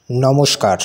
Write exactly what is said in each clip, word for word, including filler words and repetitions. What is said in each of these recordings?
নমস্কার।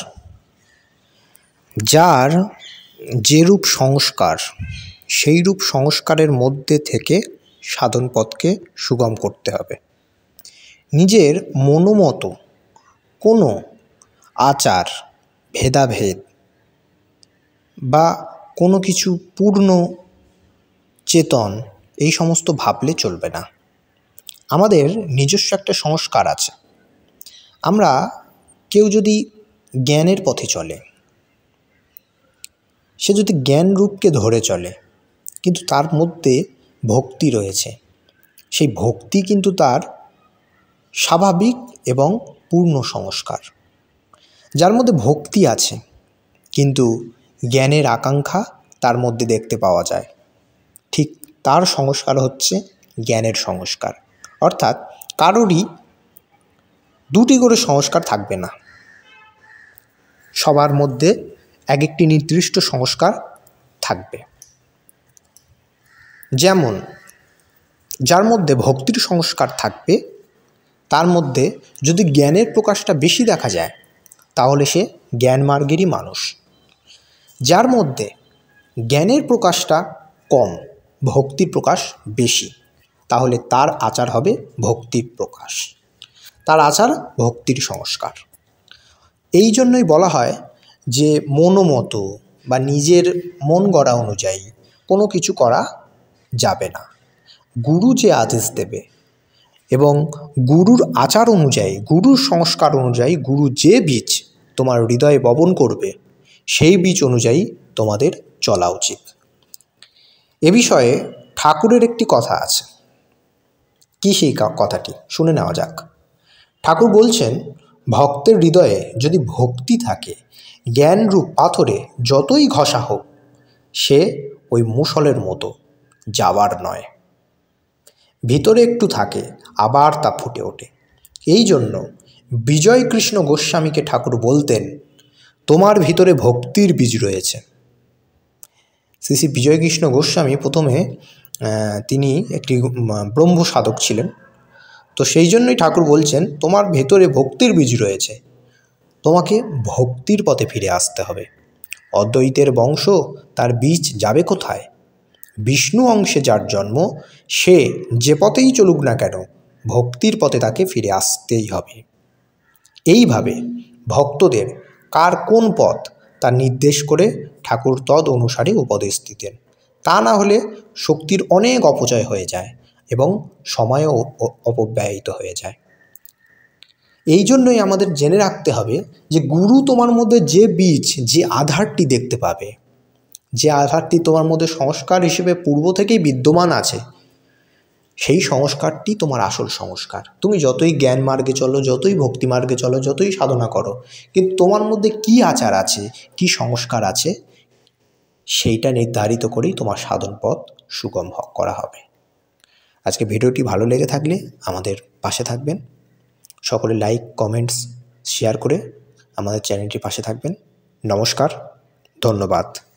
যার যেরূপ সংস্কার সেইরূপ সংস্কারের মধ্যে থেকে সাধন পথকে সুগম করতে হবে। নিজের মনোমতো কোনো আচার ভেদাভেদ বা কোনো কিছু পূর্ণ চেতন এই সমস্ত ভাবলে চলবে না। আমাদের নিজস্ব একটা সংস্কার আছে। আমরা কেউ যদি জ্ঞানের পথে চলে, সে যদি জ্ঞান রূপকে ধরে চলে কিন্তু তার মধ্যে ভক্তি রয়েছে, সেই ভক্তি কিন্তু তার স্বাভাবিক এবং পূর্ণ সংস্কার। যার মধ্যে ভক্তি আছে কিন্তু জ্ঞানের আকাঙ্ক্ষা তার মধ্যে দেখতে পাওয়া যায়, ঠিক তার সংস্কার হচ্ছে জ্ঞানের সংস্কার। অর্থাৎ কারোরই দুটি করে সংস্কার থাকবে না, সবার মধ্যে এক একটি নির্দিষ্ট সংস্কার থাকবে। যেমন যার মধ্যে ভক্তির সংস্কার থাকবে তার মধ্যে যদি জ্ঞানের প্রকাশটা বেশি দেখা যায় তাহলে সে জ্ঞান মার্গেরই মানুষ। যার মধ্যে জ্ঞানের প্রকাশটা কম, ভক্তির প্রকাশ বেশি, তাহলে তার আচার হবে ভক্তির প্রকাশ, তার আচার ভক্তির সংস্কার। এই জন্যই বলা হয় যে মনোমতো বা নিজের মন গড়া অনুযায়ী কোনো কিছু করা যাবে না। গুরু যে আদেশ দেবে এবং গুরুর আচার অনুযায়ী, গুরুর সংস্কার অনুযায়ী গুরু যে বীজ তোমার হৃদয়ে বপন করবে সেই বীজ অনুযায়ী তোমাদের চলা উচিত। এ বিষয়ে ঠাকুরের একটি কথা আছে। কি সেই কথাটি শুনে নেওয়া যাক। ঠাকুর বলছেন, ভক্তের হৃদয়ে যদি ভক্তি থাকে, জ্ঞানরূপ পাথরে যতই ঘষা হোক সে ওই মুষলের মতো যাবার নয়। ভিতরে একটু থাকে আবার তা ফুটে ওঠে। এই জন্য বিজয়কৃষ্ণ গোস্বামীকে ঠাকুর বলতেন, তোমার ভিতরে ভক্তির বীজ রয়েছে। শ্রী শ্রী বিজয়কৃষ্ণ গোস্বামী প্রথমে তিনি একটি ব্রহ্ম সাধক ছিলেন, তো সেই জন্যই ঠাকুর বলছেন তোমার ভেতরে ভক্তির বীজ রয়েছে, তোমাকে ভক্তির পথে ফিরে আসতে হবে। অদ্বৈতের বংশ, তার বীজ যাবে কোথায়? বিষ্ণু অংশে যার জন্ম, সে যে পথেই চলুক না কেন ভক্তির পথে তাকে ফিরে আসতেই হবে। এইভাবে ভক্তদের কার কোন পথ তা নির্দেশ করে ঠাকুর তদ অনুসারে উপদেশ দিতেন। তা না হলে শক্তির অনেক অপচয় হয়ে যায় এবং সময়ও অপব্যয়িত হয়ে যায়। এই জন্যই আমাদের জেনে রাখতে হবে যে গুরু তোমার মধ্যে যে বীজ, যে আধারটি দেখতে পাবে, যে আধারটি তোমার মধ্যে সংস্কার হিসেবে পূর্ব থেকেই বিদ্যমান আছে, সেই সংস্কারটি তোমার আসল সংস্কার। তুমি যতই জ্ঞান মার্গে চলো, যতই ভক্তি মার্গে চলো, যতই সাধনা করো, কিন্তু তোমার মধ্যে কি আচার আছে, কি সংস্কার আছে, সেইটা নির্ধারিত করেই তোমার সাধন পথ সুগম করা হবে। আজকে ভিডিওটি ভালো লেগে থাকলে আমাদের পাশে থাকবেন। সকলে লাইক, কমেন্টস, শেয়ার করে আমাদের চ্যানেলটির পাশে থাকবেন। নমস্কার, ধন্যবাদ।